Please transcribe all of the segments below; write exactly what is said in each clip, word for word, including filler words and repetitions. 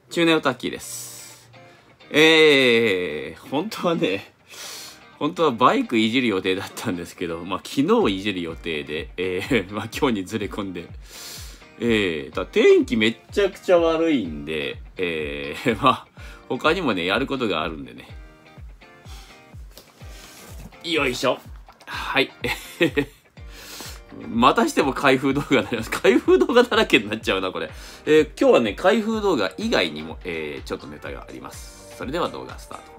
中年オタッキーです。えー、本当はね、本当はバイクいじる予定だったんですけど、まあ昨日いじる予定で、えー、まあ今日にずれ込んで、えー、だ天気めっちゃくちゃ悪いんで、えー、まあ他にもね、やることがあるんでね。よいしょ。はい。またしても開封動画になります。開封動画だらけになっちゃうな、これ。えー、今日はね、開封動画以外にも、えー、ちょっとネタがあります。それでは動画スタート。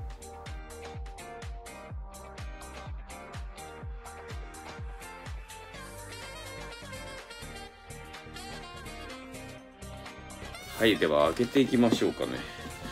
はい、では開けていきましょうかね。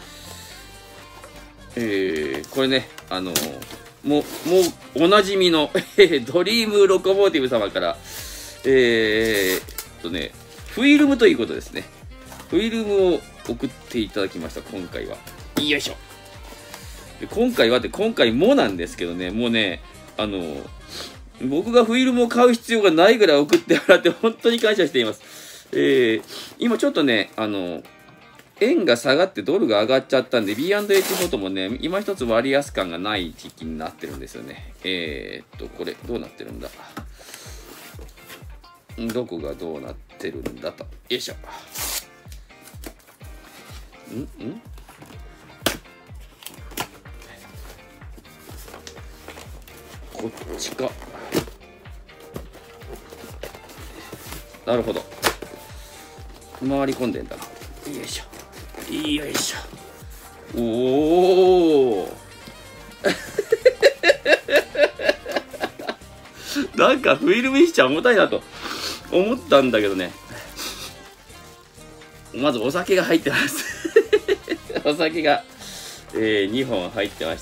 えー、これね、あのー、もう、もう、おなじみの、ドリームロコモーティブ様から、えーっとね、フィルムということですね。フィルムを送っていただきました、今回は。よいしょ。で今回はって、今回もなんですけどね、もうね、あのー、僕がフィルムを買う必要がないぐらい送ってもらって、本当に感謝しています。えー、今ちょっとね、あのー、円が下がってドルが上がっちゃったんで ビーアンドエイチフォー ともね今一つ割安感がない時期になってるんですよね。えー、っとこれどうなってるんだ、どこがどうなってるんだと、よいしょ。んんこっちか。なるほど、回り込んでんだな。よいしょよいしょ。おおなんかフィルムにしちゃ重たいなと思ったんだけどね。まずお酒が入ってますお酒が、えー、にほん入ってまして、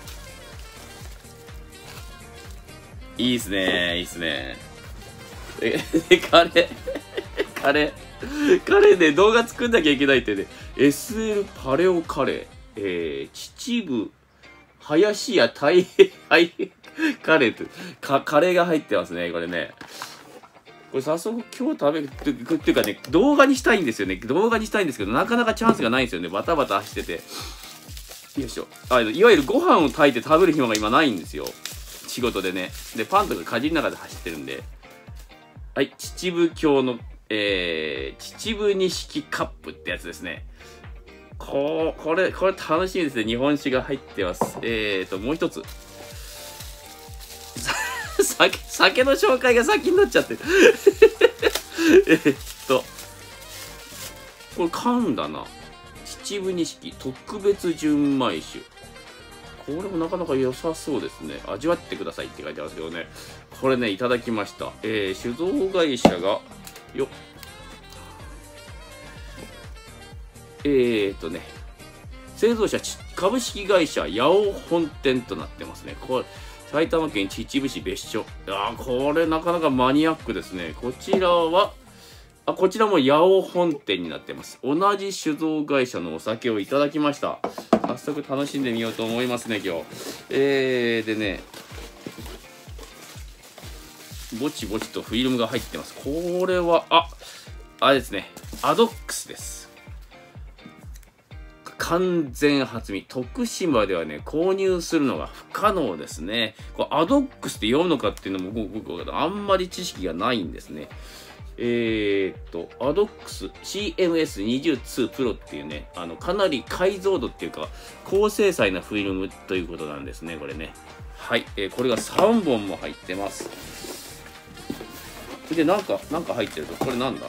いいっすねいいっすね。えカレーカレーカレーで動画作んなきゃいけないってね、エスエル パレオカレー、えー、秩父林家太平カレーとかカレーが入ってますね、これね。これ早速今日食べるっていうかね、動画にしたいんですよね。動画にしたいんですけど、なかなかチャンスがないんですよね。バタバタしてて。よいしょ。あ、いわゆるご飯を炊いて食べる暇が今ないんですよ。仕事でね。で、パンとかかじりながら走ってるんで。はい、秩父郷のえー、秩父錦カップってやつですね。ここれ、これ楽しいですね。日本酒が入ってます。えーと、もう一つ。酒、酒の紹介が先になっちゃってる。えっと、これ缶だな。秩父錦特別純米酒。これもなかなか良さそうですね。味わってくださいって書いてあるんですけどね。これね、いただきました。えー、酒造会社が、よっ。えーっとね、製造者株式会社八尾本店となってますね。これ、埼玉県秩父市別所。あー、これなかなかマニアックですね。こちらは、あ、こちらも八尾本店になってます。同じ酒造会社のお酒をいただきました。早速楽しんでみようと思いますね、今日。えー、でね、ぼちぼちとフィルムが入ってます。これは、あ、あれですね、アドックスです。完全初見。徳島ではね、購入するのが不可能ですね。これアドックスって読むのかっていうのも僕、あんまり知識がないんですね。えー、っと、アドックス シーエムエスにじゅうに プロっていうね、あの、かなり解像度っていうか、高精細なフィルムということなんですね、これね。はい、えー、これがさんぼんも入ってます。で、なんか、なんか入ってると、これなんだ？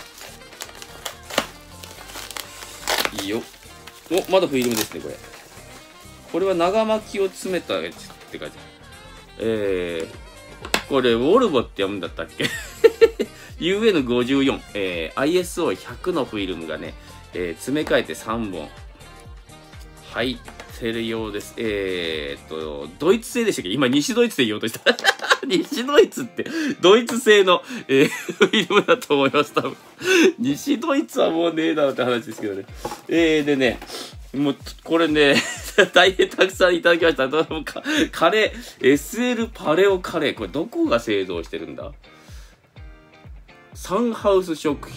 いいよ。お、まだフィルムですね、これ。これは長巻きを詰めたやつって感じ。えー、これ、ウォルボって読むんだったっけユーエヌごじゅうよん、えー、アイエスオーひゃく のフィルムがね、えー、詰め替えてさんぼん入ってるようです。えー、っと、ドイツ製でしたっけ？今、西ドイツで言おうとした。西ドイツって、ドイツ製の、えー、フィルムだと思います、多分。西ドイツはもうねえだろって話ですけどね。えー、でね、もう、これね、大変たくさんいただきました。カレー、エスエル パレオカレー。これどこが製造してるんだ？サンハウス食品。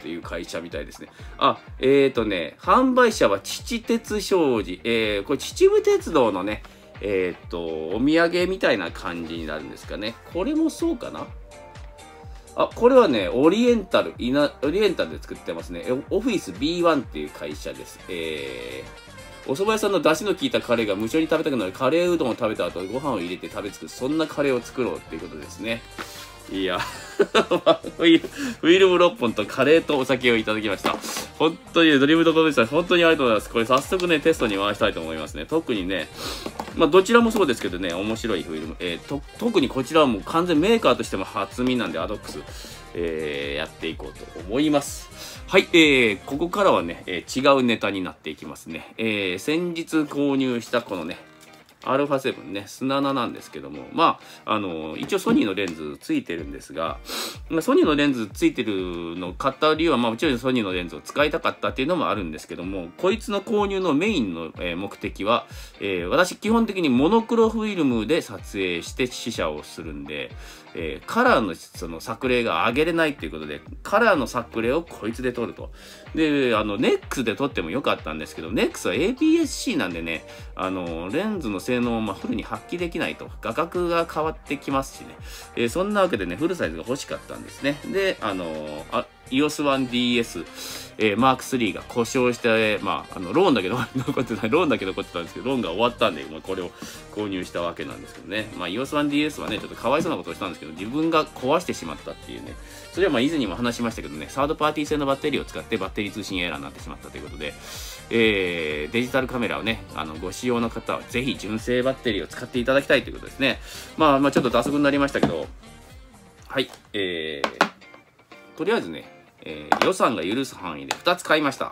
っていう会社みたいですね。あ、えーとね、販売者は秩鉄商事。えー、これ秩父鉄道のね、えーと、お土産みたいな感じになるんですかね。これもそうかな。あ、これはね、オリエンタル、イナ、オリエンタルで作ってますね。オフィス ビーワン っていう会社です。えー、お蕎麦屋さんの出汁の効いたカレーが無性に食べたくなるカレーうどんを食べた後、ご飯を入れて食べ尽くす、そんなカレーを作ろうっていうことですね。いや、フィルムろっぽんとカレーとお酒をいただきました。本当にドリームドコメでした。本当にありがとうございます。これ早速ね、テストに回したいと思いますね。特にね、まあどちらもそうですけどね、面白いフィルム。えー、と特にこちらはもう完全メーカーとしても初見なんで、アドックス、えー、やっていこうと思います。はい、えー、ここからはね、えー、違うネタになっていきますね。えー、先日購入したこのね、アルファセブンね、スナナなんですけども、まあ、あの、一応ソニーのレンズついてるんですが、まあ、ソニーのレンズついてるのを買った理由は、まあ、もちろんソニーのレンズを使いたかったっていうのもあるんですけども、こいつの購入のメインの、えー、目的は、えー、私基本的にモノクロフィルムで撮影して試写をするんで、えー、カラーのその作例が上げれないっていうことで、カラーの作例をこいつで撮ると。で、あの、ネックスで撮ってもよかったんですけど、ネックスは エーピーエスシー なんでね、あの、レンズの性能をまあフルに発揮できないと。画角が変わってきますしね。えー、そんなわけでね、フルサイズが欲しかったんですね。で、あのあ、イーオーエスワンディーエス、えー、マークスリー が故障して、まあ、あの、ローンだけど残ってた、ローンだけ残ってたんですけど、ローンが終わったんで、まあ、これを購入したわけなんですけどね。まあ、イーオーエスワンディーエス はね、ちょっとかわいそうなことをしたんですけど、自分が壊してしまったっていうね。それはまあ、以前にも話しましたけどね、サードパーティー製のバッテリーを使ってバッテリー通信エラーになってしまったということで、えー、デジタルカメラをね、あの、ご使用の方はぜひ純正バッテリーを使っていただきたいということですね。まあ、まあ、ちょっと脱足になりましたけど、はい、えー、とりあえずね、えー、予算が許す範囲でふたつ買いました。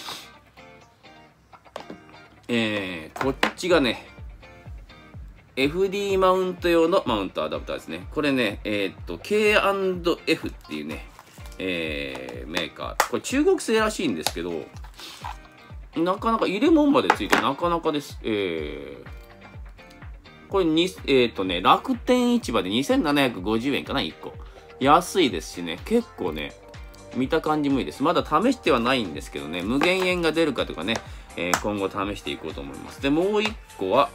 えー、こっちがね、エフディー マウント用のマウントアダプターですね。これね、えー、っと、ケーアンドエフ っていうね、えー、メーカー。これ中国製らしいんですけど、なかなか入れ物までついてなかなかです。えー、これに、えー、っとね、楽天市場でにせんななひゃくごじゅうえんかな、いっこ。安いですしね、結構ね、見た感じもいいです。まだ試してはないんですけどね、無限円が出るかとかね、えー、今後試していこうと思います。で、もう一個は、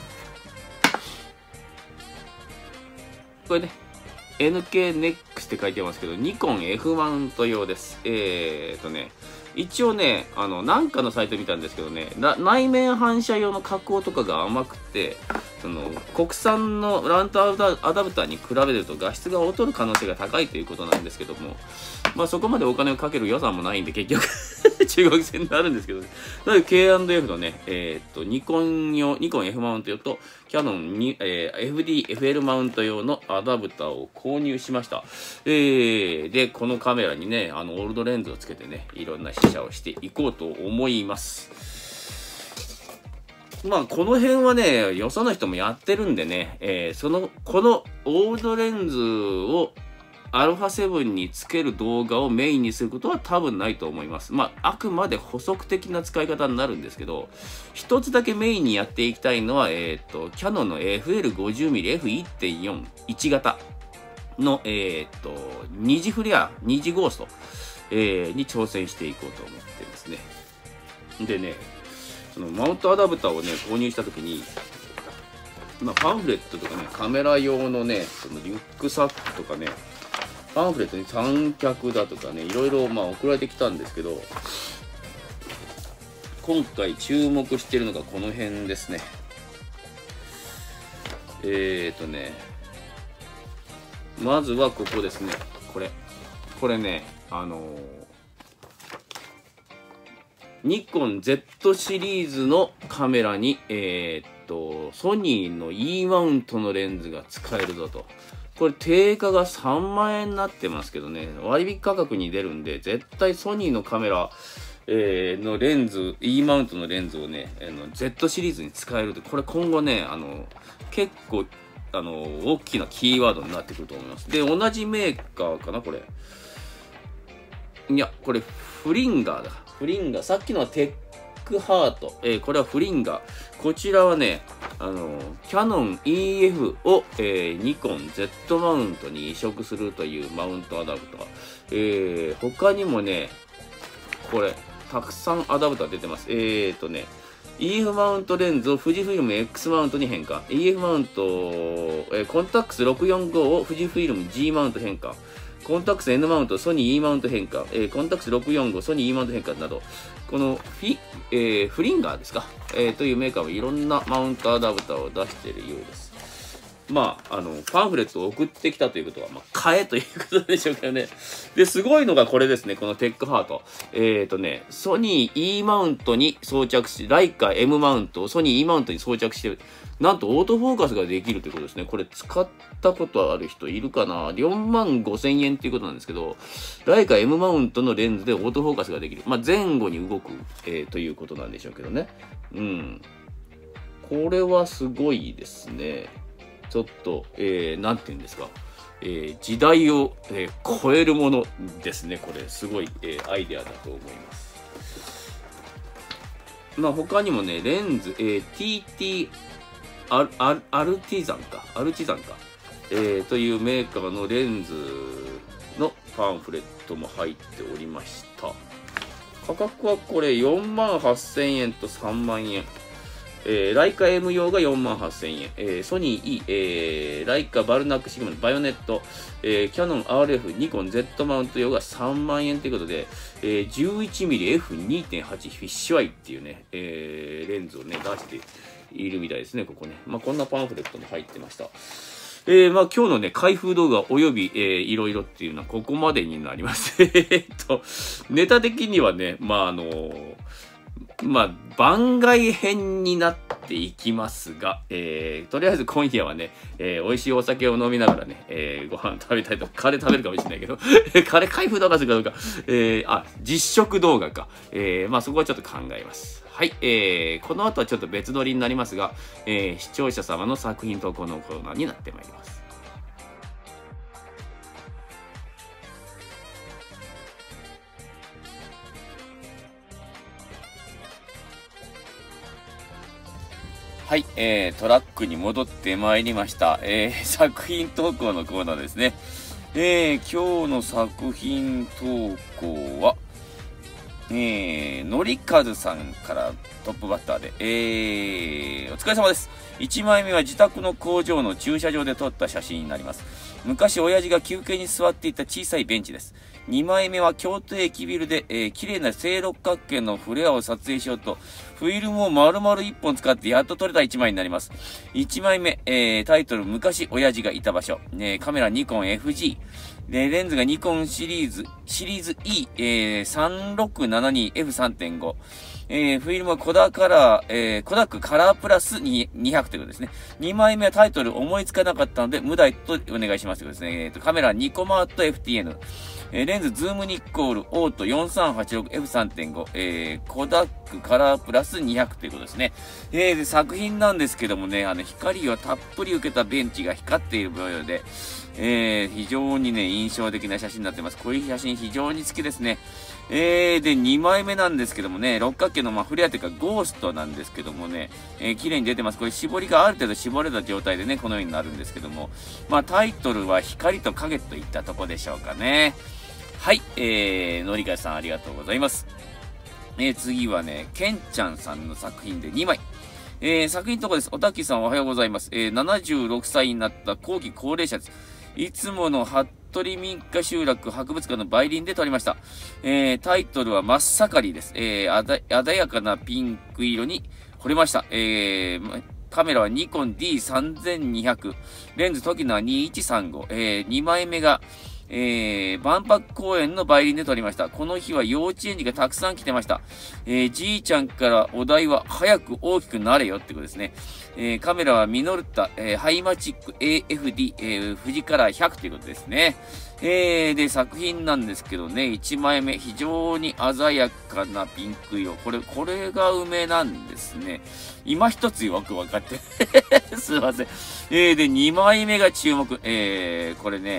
これね、エヌケーネックス って書いてますけど、ニコン F マウント用です。えーっとね、一応ね、あの、なんかのサイト見たんですけどね、内面反射用の加工とかが甘くて、その、国産のラントアダプターに比べると画質が劣る可能性が高いということなんですけども、まあそこまでお金をかける予算もないんで結局中国製になるんですけどね。なので ケーアンドエフ のね、えー、っと、ニコン用、ニコン F マウント用と、キャノンに、えー、エフディー、エフエル マウント用のアダプターを購入しました。えー、で、このカメラにね、あの、オールドレンズをつけてね、いろんな試写をしていこうと思います。まあ、この辺はね、よその人もやってるんでね、えー、その、このオールドレンズをアルファセブンにつける動画をメインにすることは多分ないと思います。まあ、あくまで補足的な使い方になるんですけど、一つだけメインにやっていきたいのは、えっと、キヤノンの エフエルごじゅうミリエフいってんよん いち型の、えっと、二次フレア、二次ゴースト、えー、に挑戦していこうと思ってますね。でね、そのマウントアダプターをね、購入したときに、まあ、パンフレットとかね、カメラ用のね、そのリュックサックとかね、パンフレットに三脚だとかね、いろいろまあ送られてきたんですけど、今回注目してるのがこの辺ですね。えーとね、まずはここですね。これ。これね、あのー、ニコン Z シリーズのカメラに、えー、っと、ソニーの E マウントのレンズが使えるぞと。これ定価がさんまんえんになってますけどね、割引価格に出るんで、絶対ソニーのカメラ、えー、のレンズ、E マウントのレンズをね、あの Z シリーズに使えるって、これ今後ね、あの、結構、あの、大きなキーワードになってくると思います。で、同じメーカーかな、これ。いや、これ、フリンガーだ。フリンガー。さっきのはテックハート。えー、これはフリンガー。こちらはね、あの、キャノン イーエフ を、えー、ニコン Z マウントに移植するというマウントアダプター。えー、他にもね、これ、たくさんアダプター出てます。えーとね、イーエフ マウントレンズを富士フイルム X マウントに変換。イーエフ マウント、えー、コンタックスろくよんごを富士フイルム G マウント変換。コンタックス N マウント、ソニー E マウント変換。えー、コンタックスろくよんご、ソニー E マウント変換など、このフィ、えー、フリンガーですか、えー、というメーカーもいろんなマウントアダプターを出しているようです。まあ、あの、パンフレットを送ってきたということは、まあ、買えということでしょうかね。で、すごいのがこれですね、このテックハート。えっとね、ソニー E マウントに装着し、ライカ M マウントをソニー E マウントに装着して、なんとオートフォーカスができるということですね。これ使ったことある人いるかな ?よんまんごせんえんっていうことなんですけど、ライカ M マウントのレンズでオートフォーカスができる。まあ、前後に動く、えー、ということなんでしょうけどね。うん。これはすごいですね。ちょっと、えー、なんて言うんですか。えー、時代を、えー、超えるものですね。これ、すごい、えー、アイデアだと思います。まあ、他にもね、レンズ、えー、ティーティー アル、アル、アルティザンか。アルティザンか。えー、というメーカーのレンズのパンフレットも入っておりました。価格はこれよんまんはっせんえんとさんまんえん。えー、ライカ M 用がよんまんはっせんえん、えー、ソニー E、えー、ライカバルナックシグマのバイオネット、えー、キャノン アールエフ、ニコン Z マウント用がさんまんえんということで、えー、じゅういちミリエフにてんはち フィッシュアイっていうね、えー、レンズをね、出しているみたいですね、ここね。まあ、こんなパンフレットも入ってました。えー、まあ今日のね、開封動画および、えー、いろいろっていうのはここまでになります。えっと、ネタ的にはね、まああのー、まあ、番外編になっていきますが、えー、とりあえず今夜はね、えー、美味しいお酒を飲みながらね、えー、ご飯食べたいと、カレー食べるかもしれないけど、カレー開封動画するかどうか、えー、あ、実食動画か。えー、まあそこはちょっと考えます。はい、えー、この後はちょっと別撮りになりますが、えー、視聴者様の作品投稿のコーナーになってまいります。はい、えー、トラックに戻ってまいりました。えー、作品投稿のコーナーですね。えー、今日の作品投稿は、えー、のりかずさんからトップバッターで、えー、お疲れ様です。いちまいめは自宅の工場の駐車場で撮った写真になります。昔親父が休憩に座っていた小さいベンチです。にまいめは京都駅ビルで、えー、綺麗な正六角形のフレアを撮影しようと、フィルムを丸々いっぽん使ってやっと撮れたいちまいになります。いちまいめ、えー、タイトル昔親父がいた場所、えー、カメラニコン エフジー、で、レンズがニコンシリーズ、シリーズ E、えー、さんろくななにエフさんてんご。えー、フィルムはコダカラー、えー、コダックカラープラスにひゃくということですね。にまいめはタイトル思いつかなかったので、無題とお願いしますということですね。えーと、カメラニコマート エフティーエヌ。えー、レンズズームニッコールオートよんさんはちろくエフさんてんご。えー、コダックカラープラスにひゃくということですね。えー、で、作品なんですけどもね、あの、光をたっぷり受けたベンチが光っている模様で、えー、非常にね、印象的な写真になってます。こういう写真非常に好きですね。えー、で、にまいめなんですけどもね、六角形のまあフレアというかゴーストなんですけどもね、えー、綺麗に出てます。これ絞りがある程度絞れた状態でね、このようになるんですけども、まあタイトルは光と影といったとこでしょうかね。はい、えー、のりかさんありがとうございます。えー、次はね、けんちゃんさんの作品でにまい。えー、作品のとこです。おたきさんおはようございます。えー、ななじゅうろくさいになった後期高齢者です。いつもの服部民家集落博物館の梅林で撮りました。えー、タイトルは真っ盛りです。えー、あだ、鮮やかなピンク色に惚れました。えー、カメラはニコン ディーさんぜんにひゃく。レンズ時のはにいちさんご。えー、にまいめが、えー、万博公園の梅林で撮りました。この日は幼稚園児がたくさん来てました。えー、じいちゃんからお題は早く大きくなれよってことですね。えー、カメラはミノルタ、えー、ハイマチック エーエフディー、えー、富士カラーひゃくということですね。えー、で、作品なんですけどね、いちまいめ、非常に鮮やかなピンク色。これ、これが梅なんですね。今一つよくわかって。すいません。えー、で、にまいめが注目。えー、これね、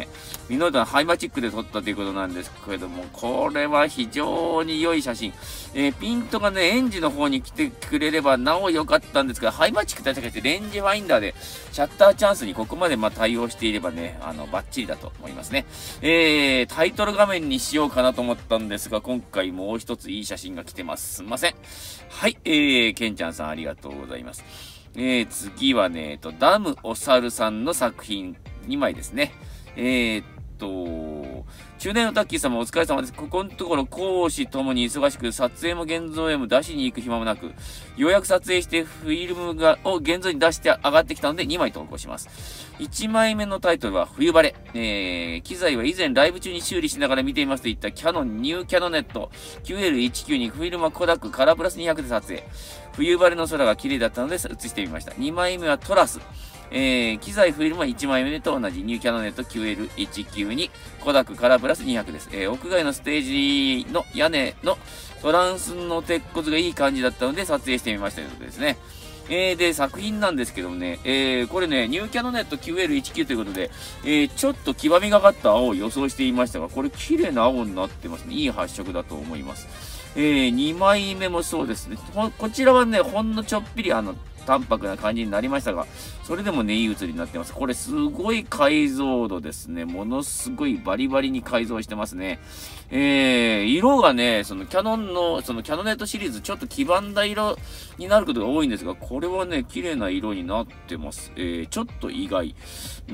ミノルタのハイマチックで撮ったということなんですけれども、これは非常に良い写真。えー、ピントがね、エンジの方に来てくれればなお良かったんですが、ハイマチックと違ってレンジファインダーでシャッターチャンスにここまでまあ対応していればね、あの、バッチリだと思いますね。えー、タイトル画面にしようかなと思ったんですが、今回もう一ついい写真が来てます。すんません。はい、えー、ケンちゃんさんありがとうございます。えー、次はね、えっと、ダムおさるさんの作品にまいですね。えー、っと、中年のタッキー様お疲れ様です。ここのところ講師ともに忙しく、撮影も現像へも出しに行く暇もなく、ようやく撮影してフィルムがを現像に出して上がってきたのでにまい投稿します。いちまいめのタイトルは冬晴れ。えー、機材は以前ライブ中に修理しながら見ていますといったキャノンニューキャノネット キューエルじゅうきゅう にフィルムはコダックカラープラスにひゃくで撮影。冬晴れの空が綺麗だったので映してみました。にまいめはトラス。えー、機材フィルムはいちまいめと同じニューキャノネット キューエルじゅうきゅう にコダックカラープラスにひゃくです。えー、屋外のステージの屋根のトランスの鉄骨がいい感じだったので撮影してみましたということですね。えー、で、作品なんですけどもね、えー、これね、ニューキャノネット キューエルじゅうきゅう ということで、えー、ちょっと黄ばみがかった青を予想していましたが、これ綺麗な青になってますね。いい発色だと思います。えー、にまいめもそうですね。こちらはね、ほんのちょっぴりあの、淡白な感じになりましたが、それでもね、いい写りになってます。これすごい解像度ですね。ものすごいバリバリに改造してますね。えー、色がね、そのキャノンの、そのキャノネットシリーズちょっと黄ばんだ色になることが多いんですが、これはね、綺麗な色になってます。えー、ちょっと意外。うん。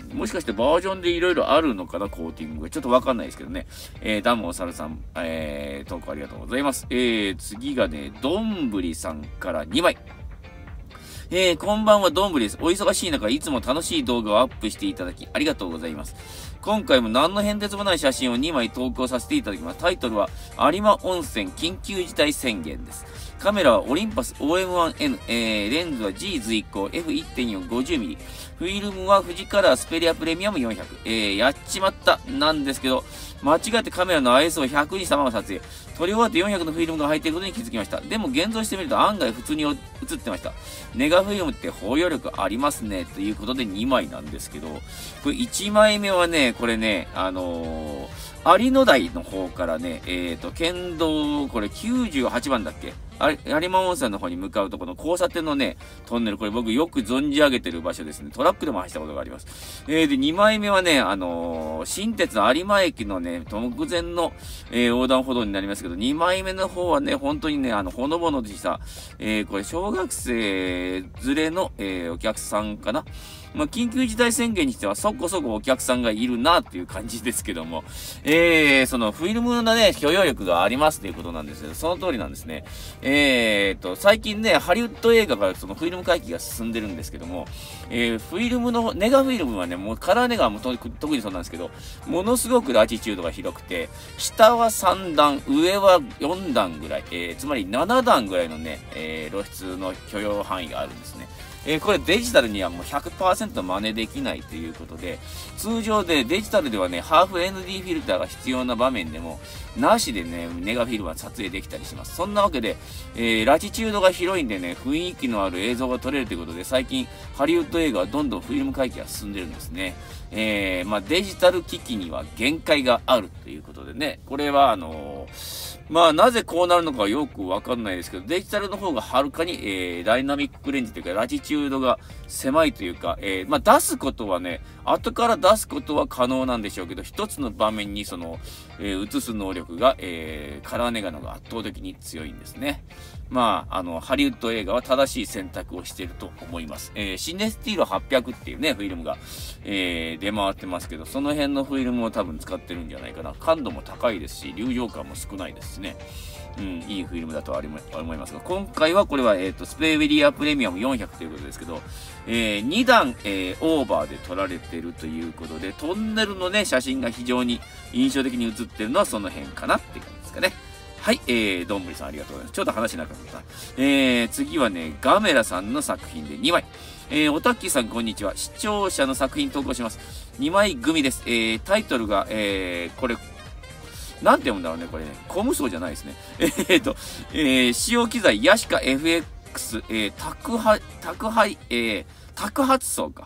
もしかしてバージョンで色々あるのかな、コーティングが。ちょっとわかんないですけどね。えー、ダムおさるさん、えー、投稿ありがとうございます。えー、次がね、どんぶりさんからにまい。えー、こんばんは、どんぶりです。お忙しい中、いつも楽しい動画をアップしていただき、ありがとうございます。今回も何の変哲もない写真をにまい投稿させていただきます。タイトルは、有馬温泉緊急事態宣言です。カメラはオリンパス オーエムワンエヌ、えー、レンズは G 随行 エフいってんよんごじゅうミリ。フィルムは富士カラースペリアプレミアムよんひゃく。えー、やっちまった、なんですけど、間違ってカメラの アイエスオーひゃく にしたまま撮影。撮り終わってよんひゃくのフィルムが入っていることに気づきました。でも現像してみると案外普通に映ってました。ネガフィルムって包容力ありますね。ということでにまいなんですけど、これいちまいめはね、これね、あのー、有野台の方からね、えっと、県道、これきゅうじゅうはちばんだっけ有馬温泉の方に向かうとこの交差点のね、トンネル、これ僕よく存じ上げてる場所ですね。トラックでも走ったことがあります。えー、で、にまいめはね、あのー、新鉄の有馬駅のね、目前の、えー、横断歩道になりますけど、にまいめの方はね、本当にね、あの、ほのぼのとした、えー、これ小学生連れの、えー、お客さんかな。まあ、緊急事態宣言にしてはそこそこお客さんがいるなっていう感じですけども、えー、そのフィルムのね、許容力がありますっていうことなんですよ。その通りなんですね。えーと、最近ね、ハリウッド映画がそのフィルム回帰が進んでるんですけども、えー、フィルムの、ネガフィルムはね、もうカラーネガも特にそうなんですけど、ものすごくラチチュードが広くて、下はさんだん、上はよんだんぐらい、えー、つまりななだんぐらいのね、えー、露出の許容範囲があるんですね。えー、これデジタルにはもう ひゃくパーセント 真似できないということで、通常でデジタルではね、ハーフ エヌディー フィルターが必要な場面でも、なしでね、ネガフィルムは撮影できたりします。そんなわけで、えー、ラチチュードが広いんでね、雰囲気のある映像が撮れるということで、最近ハリウッド映画はどんどんフィルム回帰が進んでるんですね。えー、まあデジタル機器には限界があるということでね、これはあのー、まあ、なぜこうなるのかよくわかんないですけど、デジタルの方がはるかに、えー、ダイナミックレンジというか、ラチチュードが狭いというか、えー、まあ、出すことはね、後から出すことは可能なんでしょうけど、一つの場面にその、えー、映す能力が、えー、カラーネガのが圧倒的に強いんですね。まあ、あの、ハリウッド映画は正しい選択をしていると思います。えー、シネスティーロはっぴゃくっていうね、フィルムが、えー、出回ってますけど、その辺のフィルムを多分使ってるんじゃないかな。感度も高いですし、流浄感も少ないですしね。うん、いいフィルムだとは思いますが、今回はこれは、えっと、スペベリアプレミアムよんひゃくということですけど、えー、にだん、えー、オーバーで撮られてるということで、トンネルのね、写真が非常に印象的に写ってるのはその辺かなっていう感じですかね。はい、えー、どんぶりさんありがとうございます。ちょっと話しなかった。えー、次はね、ガメラさんの作品でにまい。えー、おたっきーさんこんにちは。視聴者の作品投稿します。にまい組です。えー、タイトルが、えー、これ、なんて読むんだろうね、これね。コムソーじゃないですね。えーと、えー、使用機材、ヤシカ エフエックス、えー、宅配、宅配、えー、宅発送か。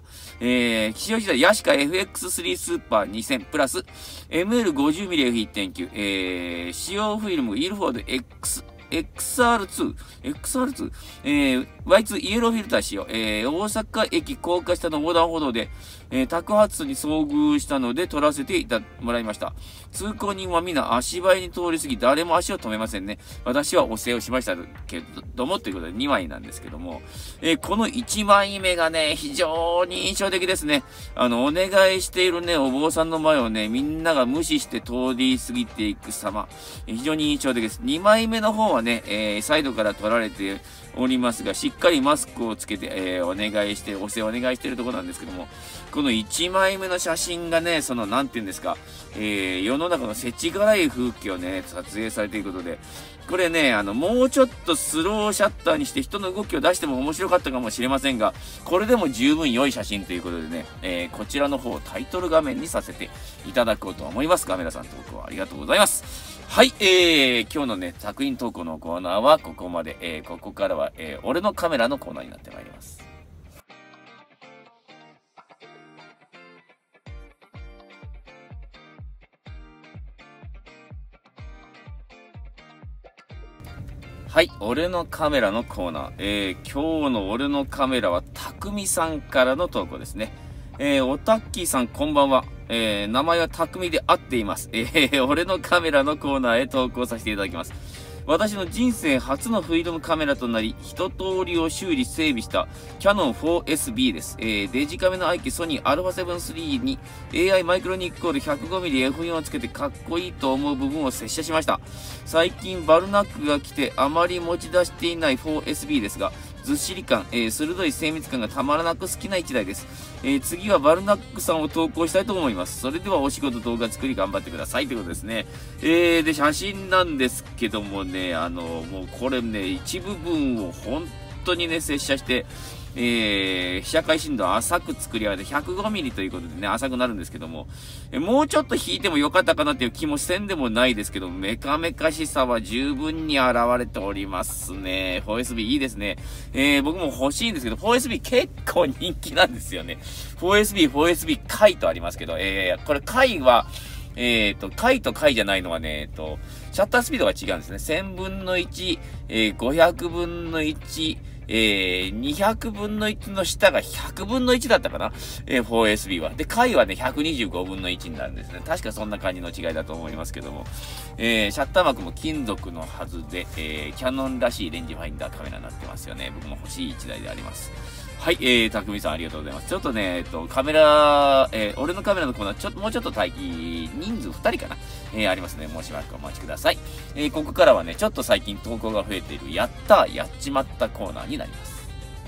えー、吉祥寺ヤシカ エフエックススリー スーパーにせんプラス エムエルごじゅうミリエフいってんきゅう、えー、使用フィルムイルフォード Xエックスアールツー、エックスアールツー、えー、ワイツー イエローフィルター使用、えー、大阪駅高架下の横断歩道で、えー、宅発に遭遇したので撮らせていたもらいました。通行人は皆足早に通り過ぎ、誰も足を止めませんね。私はお世話をしましたけども、ということでにまいなんですけども、えー、このいちまいめがね、非常に印象的ですね。あの、お願いしているね、お坊さんの前をね、みんなが無視して通り過ぎていく様、えー、非常に印象的です。にまいめの方はね、えー、サイドから撮られておりますが、しっかりマスクをつけて、えー、お願いして、お世話お願いしているところなんですけども、このいちまいめの写真がね、その、なんて言うんですか、えー、世の中の世知辛い風景をね、撮影されていることで、これね、あの、もうちょっとスローシャッターにして人の動きを出しても面白かったかもしれませんが、これでも十分良い写真ということでね、えー、こちらの方をタイトル画面にさせていただこうと思います。カメラさん投稿ありがとうございます。はい、えー、今日のね、作品投稿のコーナーはここまで、えー、ここからは、えー、俺のカメラのコーナーになってまいります。はい、俺のカメラのコーナー。えー、今日の俺のカメラは、たくみさんからの投稿ですね。えー、おたっきーさんこんばんは。えー、名前はたくみで合っています。えー、俺のカメラのコーナーへ投稿させていただきます。私の人生初のフィルムカメラとなり、一通りを修理整備したキヤノン フォーエスビー です。えー、デジカメの愛機ソニー アルファセブンスリー に エーアイ マイクロニッコール ひゃくごミリエフよん をつけてかっこいいと思う部分を接写しました。最近バルナックが来てあまり持ち出していない フォーエスビー ですが、ずっしり感、えー、鋭い精密感がたまらなく好きないちだいです。えー、次はバルナックさんを投稿したいと思います。それではお仕事動画作り頑張ってくださいということですね。えー、で、写真なんですけどもね、あの、もうこれね、一部分を本当にね、接写して、えー、被写界深度を浅く作り上げてひゃくごミリということでね、浅くなるんですけども、えもうちょっと引いてもよかったかなっていう気もせんでもないですけど、メカメカしさは十分に現れておりますね。フォーエスビー いいですね。えー、僕も欲しいんですけど、フォーエスビー 結構人気なんですよね。フォーエスビー、フォーエスビー 回とありますけど、えー、これ回は、えっと、回と回じゃないのはね、えっと、シャッタースピードが違うんですね。せんぶんのいち、えー、ごひゃくぶんのいち、えー、にひゃくぶんのいちの下がひゃくぶんのいちだったかな、えー、フォーエスビー は。で、回はね、ひゃくにじゅうごぶんのいちになるんですね。確かそんな感じの違いだと思いますけども。えー、シャッター幕も金属のはずで、えー、キヤノンらしいレンジファインダーカメラになってますよね。僕も欲しいいちだいであります。はい、えー、たくみさんありがとうございます。ちょっとね、えっと、カメラ、えー、俺のカメラのコーナー、ちょっと、もうちょっと待機、人数ふたりかなえー、ありますね。もうしばらくお待ちください。えー、ここからはね、ちょっと最近投稿が増えている、やったー、やっちまったコーナーになります。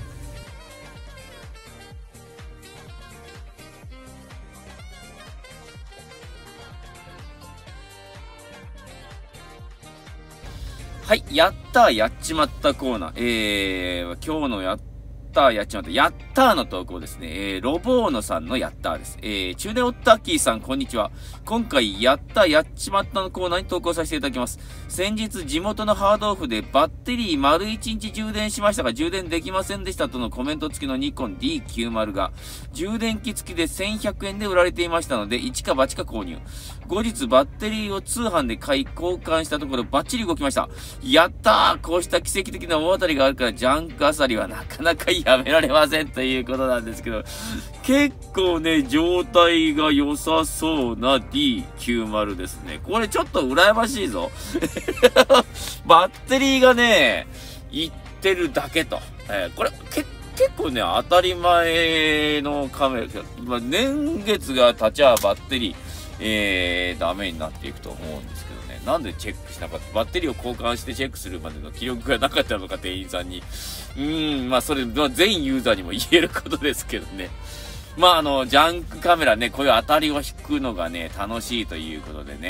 はい、やったー、やっちまったコーナー。えー、今日のやったー、やっちまった、やったーの投稿ですね。えー、ロボーノさんのやったーです。えー、中年オッタッキーさん、こんにちは。今回、やったー、やっちまったのコーナーに投稿させていただきます。先日、地元のハードオフでバッテリー丸いちにち充電しましたが、充電できませんでしたとのコメント付きのニコン ディーきゅうじゅう が、充電器付きでせんひゃくえんで売られていましたので、一か八か購入。後日、バッテリーを通販で買い、交換したところ、バッチリ動きました。やったー、こうした奇跡的な大当たりがあるから、ジャンクあさりはなかなかやめられませんということなんですけど、結構ね、状態が良さそうな ディーきゅうじゅう ですね。これちょっと羨ましいぞ。バッテリーがね、いってるだけと。えー、これ、け、結構ね、当たり前のカメラ、まあ、年月が経ちゃバッテリー、えー、ダメになっていくと思うんですけどね。なんでチェックしなかった？バッテリーを交換してチェックするまでの記録がなかったのか、店員さんに。うーん、まあそれ、まあ、全ユーザーにも言えることですけどね。まああの、ジャンクカメラね、こういう当たりを引くのがね、楽しいということでね。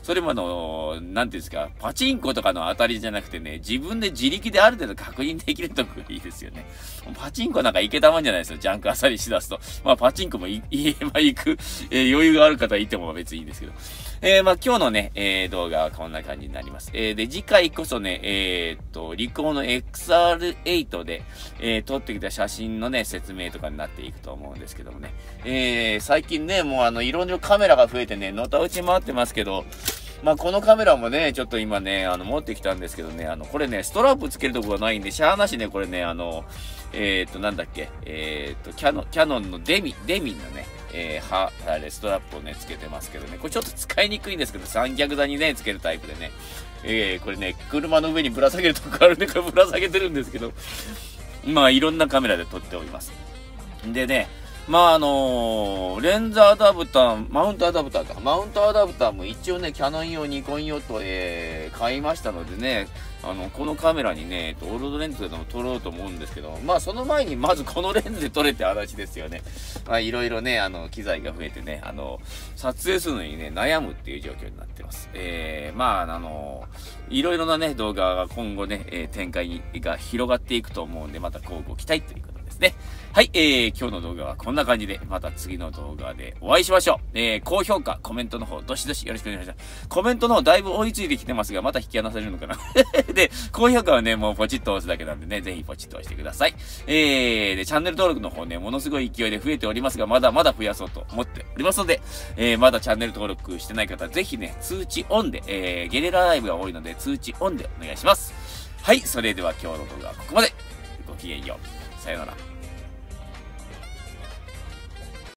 それもあの、なんていうんですか、パチンコとかの当たりじゃなくてね、自分で自力である程度確認できるとこがいいですよね。パチンコなんかいけたもんじゃないですよ、ジャンクあさりしだすと。まあ、パチンコもい、い、まあ、行く、えー、余裕がある方はいても別にいいんですけど。えー、まあ、今日のね、えー、動画はこんな感じになります。えー、で、次回こそね、えー、っと、リコーの エックスアールエイト で、えー、撮ってきた写真のね、説明とかになっていくと思うんですけどもね。えー、最近ね、もうあの、いろいろカメラが増えてね、のたうち回ってますけど、まあ、このカメラもね、ちょっと今ね、あの、持ってきたんですけどね、あの、これね、ストラップつけるとこがないんで、しゃーなしね、これね、あの、えー、っと、なんだっけ、えー、っと、キャノン、キャノンのデミ、デミのね、えー、は、あれ、ストラップをね、つけてますけどね、これちょっと使いにくいんですけど、三脚座にね、つけるタイプでね、えー、これね、車の上にぶら下げるとこあるんで、これぶら下げてるんですけど、まあ、いろんなカメラで撮っております。でね、まああのー、レンズアダプター、マウントアダプターか。マウントアダプターも一応ね、キャノン用、ニコン用と、えー、買いましたのでね、あの、このカメラにね、オールドレンズでも撮ろうと思うんですけど、まあその前にまずこのレンズで撮れって話ですよね。まあいろいろね、あの、機材が増えてね、あの、撮影するのにね、悩むっていう状況になってます。えー、まああの、いろいろなね、動画が今後ね、えー、展開が広がっていくと思うんで、また交互期待ということですね。はい、えー、今日の動画はこんな感じで、また次の動画でお会いしましょう。えー、高評価、コメントの方、どしどしよろしくお願いします。コメントの方、だいぶ追いついてきてますが、また引き離されるのかなで、高評価はね、もうポチッと押すだけなんでね、ぜひポチッと押してください。えー、で、チャンネル登録の方ね、ものすごい勢いで増えておりますが、まだまだ増やそうと思っておりますので、えー、まだチャンネル登録してない方、ぜひね、通知オンで、えー、ゲリラライブが多いので、通知オンでお願いします。はい、それでは今日の動画はここまで。ごきげんよう。さよなら。